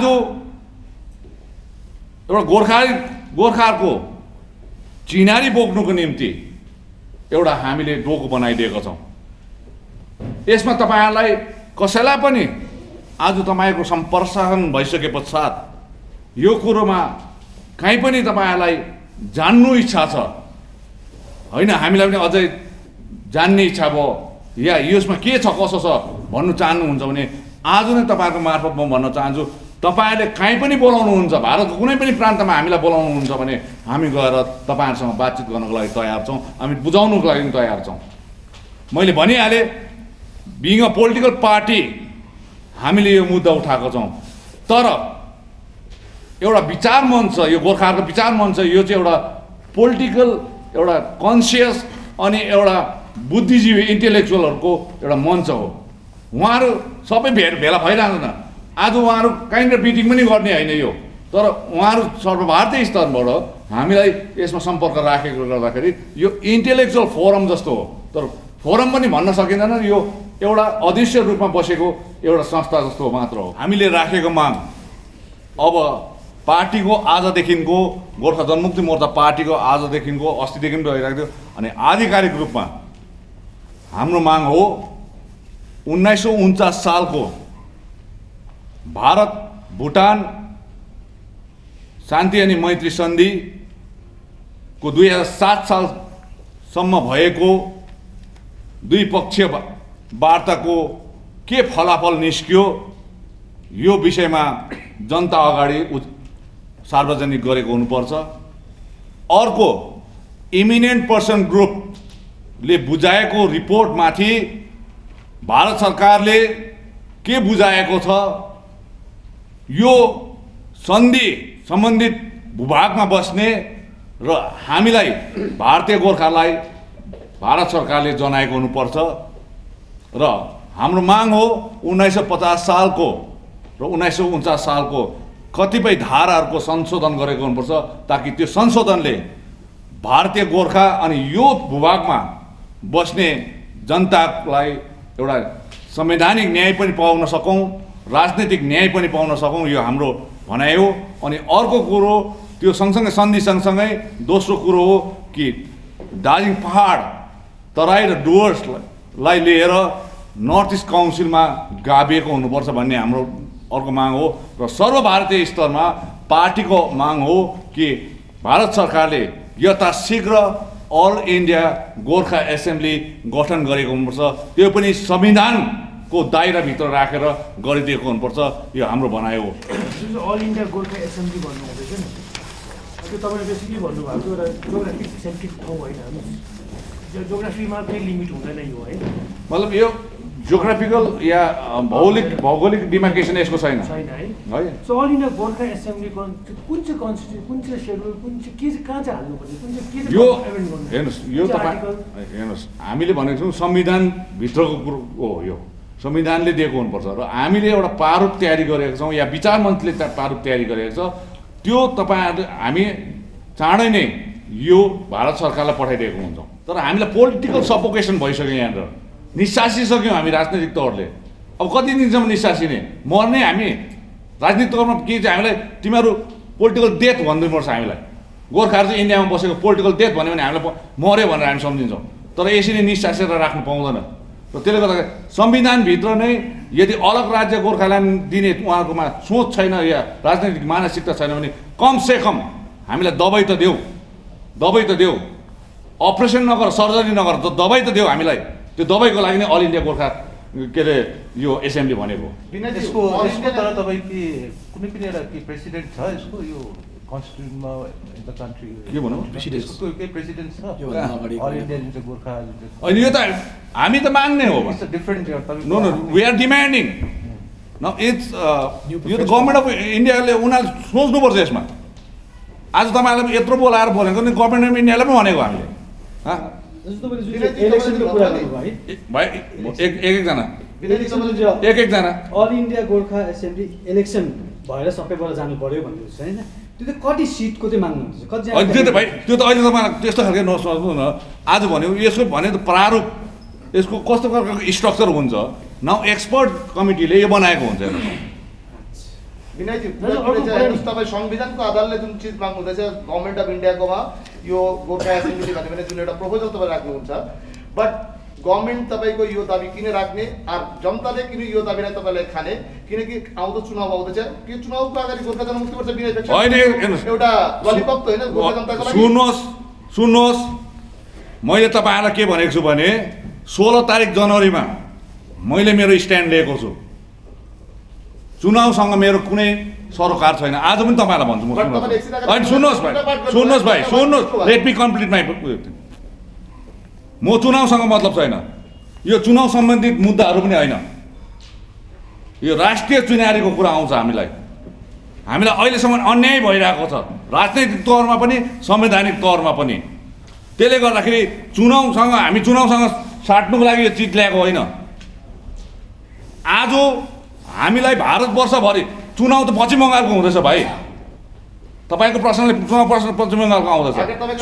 एउटा गोर्खाहरूको चिनारी बोक्नुको निम्ति एउटा हामीले डोको बनाइदिएको छौँ। यसमा तपाईँहरूलाई कसैलाई पनि आज तपाईँको सम्प्रसारण भइसके पश्चात यो कुरोमा कहीँ पनि तपाईँहरूलाई जान्नु इच्छा छ, होइन, हामीलाई पनि अझै जान्ने इच्छा भयो, या यसमा के छ कसो छ भन्नु चाहनुहुन्छ भने आज नै तपाईँहरूको मार्फत म भन्न चाहन्छु, तपाईँहरूले कहीँ पनि बोलाउनुहुन्छ, भारतको कुनै पनि प्रान्तमा हामीलाई बोलाउनुहुन्छ भने हामी गएर तपाईँहरूसँग बातचित गर्नको लागि तयार छौँ, हामी बुझाउनुको लागि तयार छौँ। मैले भनिहालेँ, बिङ अ पोलिटिकल पार्टी हामीले यो मुद्दा उठाएको छौँ, तर एउटा विचार मञ्च, यो गोर्खाहरूको विचार मञ्च, यो चाहिँ एउटा पोलिटिकल, एउटा कन्सियस अनि एउटा बुद्धिजीवी इन्टेलेक्चुअलहरूको एउटा मञ्च हो। उहाँहरू सबै भेला भइरहँदैन। आज उहाँहरू काइन्ड अफ मिटिङ पनि गर्ने होइन यो, तर उहाँहरू सर्वभारतीय स्तरबाट हामीलाई यसमा सम्पर्क राखेको गर्दाखेरि यो इन्टेलेक्चुअल फोरम जस्तो हो, तर फोरम पनि भन्न सकिँदैन, यो एउटा अदृश्य रूपमा बसेको एउटा संस्था जस्तो मात्र हो। हामीले राखेको माग अब पार्टीको आजदेखिको, गोर्खा जनमुक्ति मोर्चा पार्टीको आजदेखिको, अस्तिदेखि रहिरहेको थियो, अनि आधिकारिक रूपमा हाम्रो माग हो 1949 सालको भारत भुटान शान्ति अनि मैत्री सन्धिको 2007 सालसम्म भएको द्विपक्षीय वार्ताको के फलाफल निस्क्यो यो विषयमा जनता अगाडि सार्वजनिक गरेको हुनुपर्छ। अर्को, इमिनेन्ट पर्सन ग्रुपले बुझाएको रिपोर्टमाथि भारत सरकारले के बुझाएको छ, यो सन्धि सम्बन्धित भूभागमा बस्ने र हामीलाई भारतीय गोर्खालाई भारत सरकारले जनाएको हुनुपर्छ। र हाम्रो माग हो 1950 सालको र 1949 सालको कतिपय धाराहरूको संशोधन गरेको हुनुपर्छ, ताकि त्यो संशोधनले भारतीय गोर्खा अनि यो भूभागमा बस्ने जनतालाई एउटा संवैधानिक न्याय पनि पाउन सकौँ राजनीतिक न्याय पनि पाउन सकौँ, यो हाम्रो भनाइ हो। अनि अर्को कुरो त्यो सँगसँगै सन्धि सँगसँगै दोस्रो कुरो हो कि दार्जिलिङ पहाड तराई र डुवर्सलाई लिएर नर्थ इस्ट काउन्सिलमा गाभिएको हुनुपर्छ भन्ने हाम्रो अर्को माग हो। र सर्वभारतीय स्तरमा पार्टीको माग हो कि भारत सरकारले यथाशीघ्र अल इन्डिया गोर्खा एसेम्ब्ली गठन गरेको हुनुपर्छ, त्यो पनि संविधानको दायराभित्र राखेर गरिदिएको हुनुपर्छ, यो हाम्रो भनाइ हो। अल इन्डिया गोर्खा एसेम्ब्ली भन्नु हुँदैछ नि, त्यो तपाईँले बेसिकली भन्नुभएको एउटा जोग्राफिक सेन्ट्रिक ठाउँ होइन, जोग्राफीमा केही लिमिट हुँदैन यो है, मतलब यो जियोग्राफिकल या भौगोलिक डिमार्केसन यसको छैन है। सो अल इन्डिया गोर्खा एसेम्ब्लीको कुन चाहिँ कन्स्टिट्युसन, कुन चाहिँ सेड्युल, कुन चाहिँ के चाहिँ कहाँ चाहिँ हाल्नुपर्ने, कुन चाहिँ के चाहिँ यो हेर्नुहोस्, यो तपाईँ हेर्नुहोस्, हामीले भनेको छौँ संविधानभित्रको कुरो हो, यो संविधानले दिएको हुनुपर्छ। र हामीले एउटा प्रारूप तयारी गरेको छौँ या विचार मन्त्रीले प्रारूप तयारी गरेको छ, त्यो तपाईँहरू हामी चाँडै नै यो भारत सरकारलाई पठाइदिएको हुन्छौँ। तर हामीलाई पोलिटिकल सपोकेसन भइसक्यो, यहाँनिर निस्सासिसक्यौँ हामी राजनैतिक तौरले। अब कति दिनसम्म निस्सासिने, मर्ने हामी राजनीतिक तौरमा के चाहिँ हामीलाई तिमीहरू पोलिटिकल डेथ भनिदिनुपर्छ हामीलाई। गोर्खाहरू चाहिँ इन्डियामा बसेको पोलिटिकल डेथ भन्यो भने हामीलाई मऱ्यो भनेर हामी सम्झिन्छौँ, तर यसरी निस्सासेर राख्नु पाउँदैन। र त्यसले गर्दाखेरि संविधानभित्र नै यदि अलग राज्य गोर्खाल्यान्ड दिने उहाँहरूकोमा सोच छैन या राजनैतिक मानसिकता छैन भने कमसेकम हामीलाई दबाई त देऊ, दबाई त देऊ, अपरेसन नगर, सर्जरी नगर, दबाई त देऊ हामीलाई। त्यो दबाईको लागि नै अल इन्डिया गोर्खा के अरे यो एसेम्ब्ली भनेको। यसको तर तपाईँ के कुनै पनि एउटा के प्रेसिडेन्ट छ यसको, यो कन्स्टिट्युसनमा द कन्ट्री के भनौँ, प्रेसिडेन्टको केही प्रेसिडेन्ट छ अल इन्डिया जुन चाहिँ गोर्खा? अनि यो त हामी त माग्ने हो, different. No no, we are demanding न। इट्स यो त गभर्मेन्ट अफ इन्डियाले उनीहरूले सोच्नुपर्छ यसमा। आज तपाईँहरूलाई यत्रो बोलाएर बोलेको नि गभर्मेन्ट अफ इन्डियालाई पनि भनेको हामीले भाइ एकजना all India Gorkha assembly election भएर सबैबाट जानु पर्यो भन्नुहुन्छ होइन, त्यो त कति सिटको चाहिँ माग्नुहुन्छ? त्यो त भाइ त्यो त अहिले तपाईँलाई त्यस्तो खालको नसोच्नु न। आज भन्यो यसको भने त प्रारूप, यसको कस्तो प्रकारको स्ट्रक्चर हुन्छ, नाउ एक्सपर्ट कमिटीले यो बनाएको हुन्छ। विनयजी तपाईँ संविधानको आधारले जुन चिज माग्नु हुँदैछ गभर्मेन्ट अफ इन्डियाकोमा यो गोर्खा एसेम्ब्ली भन्यो भने जुन एउटा प्रपोजल तपाईँ राख्नुहुन्छ, बट गभर्मेन्ट तपाईँको यो दाबी किन राख्ने, जनताले किन यो दाबीलाई तपाईँलाई खाने? किनकि आउँदो चुनाव आउँदैछ, के चुनावको अगाडि गोर्खा जनमुक्ति मोर्चा एउटा ललिपप त होइन गोर्खा जनताको लागि? सुन्नुहोस्, मैले तपाईँहरूलाई के भनेको छु भने 16 तारिक जनवरीमा मैले मेरो स्ट्यान्ड लिएको छु। चुनावसँग मेरो कुनै सरोकार छैन। आज पनि तपाईँलाई भन्छु म, सुन्नुहोस् भाइ, लेट मी कम्प्लिट माई। म चुनावसँग मतलब छैन, यो चुनाव सम्बन्धित मुद्दाहरू पनि होइन, यो राष्ट्रिय चिनारीको कुरा आउँछ हामीलाई। अहिलेसम्म अन्याय भइरहेको छ राजनैतिक तौरमा पनि संवैधानिक तौरमा पनि। त्यसले गर्दाखेरि हामी चुनावसँग साट्नुको लागि यो चिज ल्याएको होइन। आज हामीलाई भारतवर्षभरि चुनाव त पश्चिम बङ्गालको हुँदैछ भाइ, तपाईँको प्रश्नले चुनाव प्रश्न पश्चिम बङ्गालको आउँदैछ।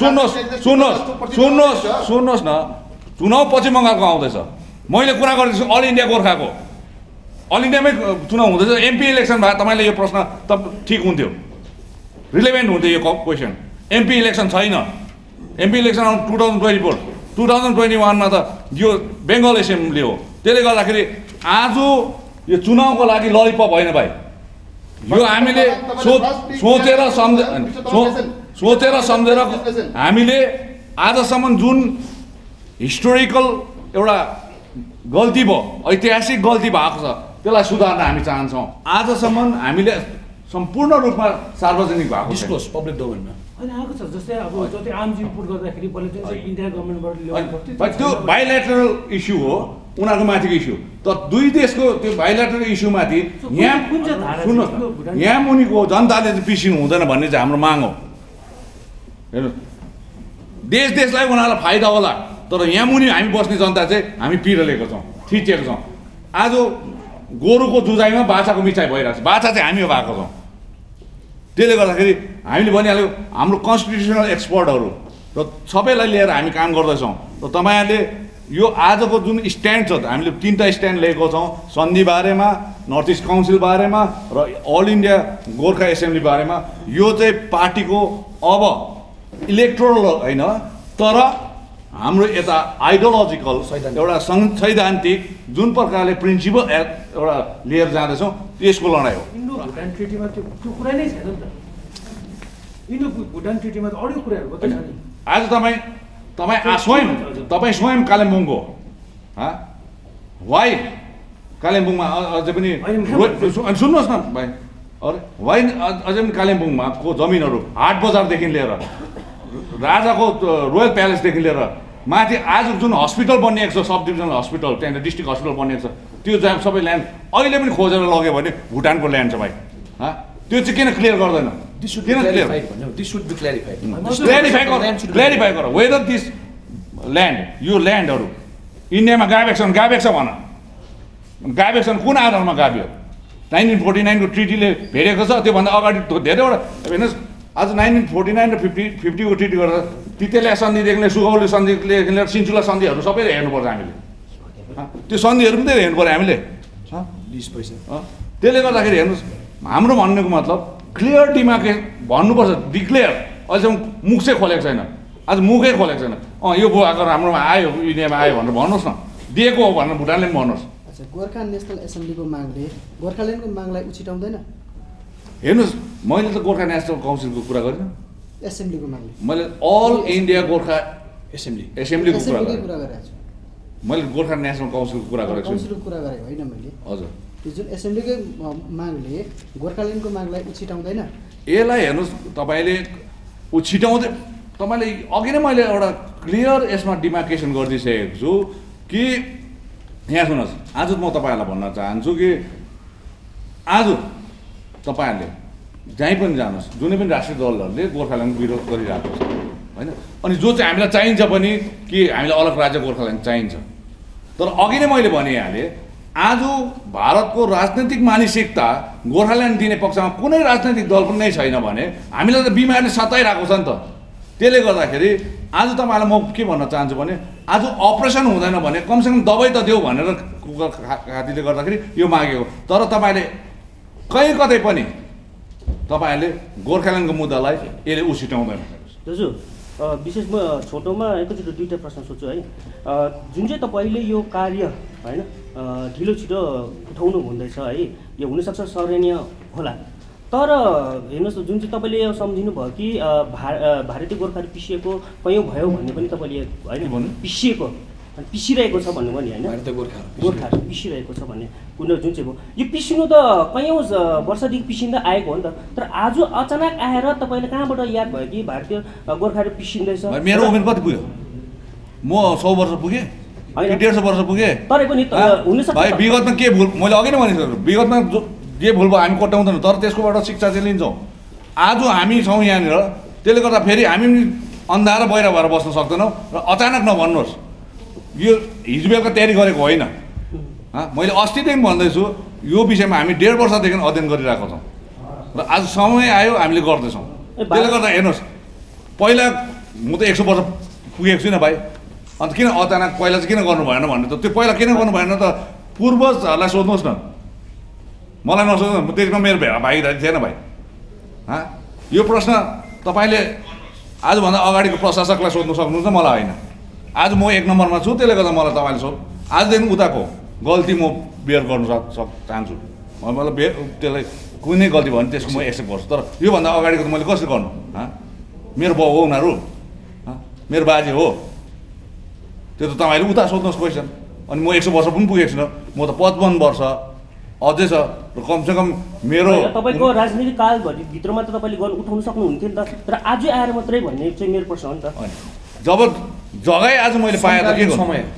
सुन्नुहोस् न, चुनाव पश्चिम बङ्गालको आउँदैछ, मैले कुरा गर्दैछु अल इन्डिया गोर्खाको। अल इन्डियामै चुनाव हुँदैछ, एमपी इलेक्सन भए तपाईँले यो प्रश्न त ठिक हुन्थ्यो, रिलेभेन्ट हुन्थ्यो यो क्वेसन। एमपी इलेक्सन छैन, एमपी इलेक्सन 2024, 2021मा त यो बेङ्गल एसेम्ब्ली हो। त्यसले गर्दाखेरि आज यो चुनावको लागि ललिपप होइन भाइ, यो हामीले सोचेर सम्झेर हामीले आजसम्म जुन हिस्टोरिकल एउटा गल्ती भयो, ऐतिहासिक गल्ती भएको छ, त्यसलाई सुधार्न हामी चाहन्छौँ। आजसम्म हामीले सम्पूर्ण रूपमा सार्वजनिक भएको डिस्क्लोज पब्लिक डोमेनमा अनि आएको छ। जस्तै अब जति आर्म्स इम्पोर्ट गर्दाखेरि पहिला चाहिँ इन्डिया गभर्मेन्टबाट ल्याउनु पर्थ्यो, त्यो बाइलेटरल इस्यु हो, उनीहरूको माथिको इस्यु। तर दुई देशको त्यो बाइलेटरल इस्युमाथि यहाँ मुनिको जनताले चाहिँ पिसिनु हुँदैन भन्ने चाहिँ हाम्रो माग हो। हेर्नु, देशलाई उनीहरूलाई फाइदा होला, तर यहाँ मुनि हामी बस्ने जनता चाहिँ हामी पिरलेको छौँ, थिचेको छौँ। आज गोरुको जुझाइमा बाछाको मिठाई भइरहेको छ, बाछा चाहिँ हामी भएको छौँ। त्यसले गर्दाखेरि हामीले भनिहाल्यो हाम्रो कन्स्टिट्युसनल एक्सपर्टहरू र सबैलाई लिएर हामी काम गर्दैछौँ। र तपाईँहरूले यो आजको जुन स्ट्यान्ड छ हामीले 3टा स्ट्यान्ड लिएको छौँ सन्धि बारेमा नर्थ इस्ट काउन्सिल बारेमा र अल इन्डिया गोर्खा एसेम्ब्ली बारेमा यो चाहिँ पार्टीको अब इलेक्टोरल होइन तर हाम्रो यता आइडियोलोजिकल एउटा सैद्धान्तिक जुन प्रकारले प्रिन्सिपल एउटा लिएर जाँदैछौँ त्यसको लडाइँ हो। इन्डो भुटान ट्रिटीमा त्यो कुरा नै छैन नि त। इन्डो भुटान ट्रिटीमा त अरू कुराहरू मात्रै छ नि। आज तपाईँ स्वयं कालिम्पोङको वाइ कालिम्पोङमा अझै पनि सुन्नुहोस् न भाइ अरे वाइ अझै पनि कालिम्पोङमा को जमिनहरू हाट बजारदेखि लिएर राजाको रोयल प्यालेसदेखि लिएर माथि आज जुन हस्पिटल बनिएको छ सब डिभिजनल हस्पिटल त्यहाँनिर डिस्ट्रिक्ट हस्पिटल बनिएको छ त्यो जहाँ सबै ल्यान्ड अहिले पनि खोजेर लग्यो भने भुटानको ल्यान्ड छ भाइ त्यो चाहिँ किन क्लियर गर्दैन? क्ल्यारिफाई गर वेदर दिस ल्यान्ड यो ल्यान्डहरू इन्डियामा गाभेको छ भन गाभेको छ कुन आधारमा गाभ्यो? 1949 को ट्रिटीले भेटेको छ त्योभन्दा अगाडि धेरैवटा हेर्नुहोस् आज 1949 र 50 को ट्रिटी गरेर तितेल्या सन्धिदेखि लिएर सुगौली सन्धिदेखि लिएर सिन्चुला सन्धिहरू सबै हेर्नुपर्छ हामीले त्यो सन्धिहरू पनि हेर्नु पर्यो हामीले त्यसले गर्दाखेरि हेर्नुहोस् हाम्रो भन्नुको मतलब क्लियर डिमार्केसन भन्नुपर्छ डिक्लेयर अहिलेसम्म मुख चाहिँ खोलेको छैन आज मुखै खोलेको छैन यो आएको हाम्रोमा आयो इन्डियामा आयो भनेर भन्नुहोस् न दिएको हो भनेर भुटानले पनि भन्नुहोस्। अच्छा गोर्खा नेसनल एसेम्ब्लीको मागले गोर्खाल्यान्डको मागलाई उछिटाउँदैन? हेर्नुहोस् मैले त गोर्खा नेसनल काउन्सिलको कुरा गरिनँ एसेम्ब्लीको मागले मैले अल इन्डिया गोर्खा एसेम्ब्लीको कुरा गरेको छु मैले गोर्खा नेसनल काउन्सिलको कुरा गरेको छु काउन्सिलको कुरा गरेको होइन मैले हजुर त्यो जुन एसेम्ब्लीकै मागले गोर्खाल्यान्डको मागलाई उछिटाउँदैन? यसलाई हेर्नुहोस् तपाईँले छिटाउँदै तपाईँले अघि नै मैले एउटा क्लियर यसमा डिमार्केसन गरिदिइसकेको छु कि यहाँ सुन्नुहोस् आज म तपाईँहरूलाई भन्न चाहन्छु कि आज तपाईँहरूले जहीँ पनि जानुहोस् जुनै पनि राष्ट्रिय दलहरूले गोर्खाल्यान्ड विरोध गरिरहेको छ होइन अनि जो चाहिँ हामीलाई चाहिन्छ पनि कि हामीलाई अलग राज्य गोर्खाल्यान्ड चाहिन्छ तर अघि नै मैले भनिहालेँ आज भारतको राजनैतिक मानसिकता गोर्खाल्यान्ड दिने पक्षमा कुनै राजनैतिक दल पनि नै छैन भने हामीलाई त बिमारले सताइरहेको छ नि त। त्यसले गर्दाखेरि आज तपाईँलाई म के भन्न चाहन्छु भने आज अपरेसन हुँदैन भने कमसेकम दबाई त देऊ भनेर खातीले गर्दाखेरि यो मागेको तर तपाईँले कहीँ कतै पनि तपाईँहरूले गोर्खाल्यान्डको मुद्दालाई यसले उछिटाउँदैन। दाजु विशेष म छोटोमा एकैचोटि दुईवटा प्रश्न सोध्छु है जुन चाहिँ तपाईँले यो कार्य होइन ढिलो छिटो उठाउनु हुँदैछ है यो हुनसक्छ सराहनीय होला तर हेर्नुहोस् जुन चाहिँ तपाईँले यो सम्झिनु भयो कि भारतीय गोर्खाहरू पिसिएको कयौँ भयो भन्ने पनि तपाईँले होइन भन्नु पिसिएको पिसिरहेको छ भन्नु पनि होइन गोर्खाहरू पिसिरहेको छ भन्ने कुरो जुन चाहिँ भयो यो पिसिनु त कयौँ वर्षदेखि पिसिँदै आएको हो नि त तर आज अचानक आएर तपाईँले कहाँबाट याद भयो कि भारतीय गोर्खाहरू पिसिँदैछ? मेरो उमेर कति पुग्यो? म 100 वर्ष पुगेँ 150 वर्ष पुगेँ तरै पनि हुनसक्छ भाइ विगतमा के भुल मैले अघि नै भनिसकेको विगतमा जे भुल भयो हामी कोट्याउँदैनौँ तर त्यसकोबाट शिक्षा चाहिँ लिन्छौँ। आज हामी छौँ यहाँनिर त्यसले गर्दा फेरि हामी अन्धा र बहिरा भएर बस्न सक्दैनौँ र अचानक नभन्नुहोस् यो हिजो बेलुका तयारी गरेको होइन मैले अस्तिदेखि भन्दैछु यो विषयमा हामी 1.5 वर्षदेखि अध्ययन गरिरहेको छौँ र आज समय आयो हामीले गर्दैछौँ। त्यसले गर्दा हेर्नुहोस् पहिला म त 100 वर्ष पुगेको छुइनँ भाइ अन्त किन अचानक पहिला चाहिँ किन गर्नु भएन भन्ने त त्यो पहिला किन गर्नु भएन त पूर्वजहरूलाई सोध्नुहोस् न मलाई नसोध्नु त्यसमा मेरो भागीदारी थिएन भाइ यो प्रश्न तपाईँले आजभन्दा अगाडिको प्रशासकलाई सोध्नु सक्नुहुन्छ मलाई होइन आज म 1 नम्बरमा छु त्यसले गर्दा मलाई तपाईँले आजदेखि उताको गल्ती म बेयर गर्नु चाहन्छु मतलब त्यसलाई कुनै गल्ती भयो भने त्यसको म एक्सेप्ट गर्छु तर योभन्दा अगाडिको त मैले कसरी गर्नु मेरो बाउ हो उनीहरू मेरो बाजे हो त्यो त तपाईँले उता सोध्नुहोस् क्वेसन अनि म 100 वर्ष पनि पुगेको छुइनँ म त 55 वर्ष अझै छ र कमसेकम मेरो तपाईँको राजनीतिक कालभित्रमा त तपाईँले गर्नु उठाउनु सक्नुहुन्थ्यो नि त तर आज आएर मात्रै भन्ने चाहिँ मेरो प्रश्न हो नि त। जब जग्गै आज मैले पाएँ त के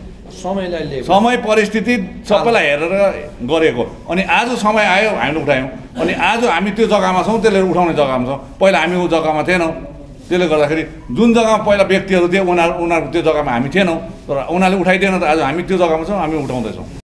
समय परिस्थिति सबैलाई हेरेर गरेको अनि आज समय आयो हामीले उठायौँ अनि आज हामी त्यो जग्गामा छौँ त्यसले उठाउने जग्गामा छौँ पहिला हामी ऊ जग्गामा थिएनौँ त्यसले गर्दाखेरि जुन जग्गामा पहिला व्यक्तिहरू थिए उनीहरूको त्यो जग्गामा हामी थिएनौँ तर उनीहरूले उठाइदिएन त आज हामी त्यो जग्गामा छौँ हामी उठाउँदैछौँ।